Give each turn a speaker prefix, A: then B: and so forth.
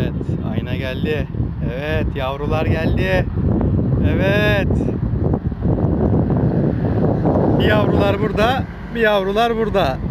A: Evet, ayna geldi. Evet, yavrular geldi. Evet. Bir yavrular burada, bir yavrular burada.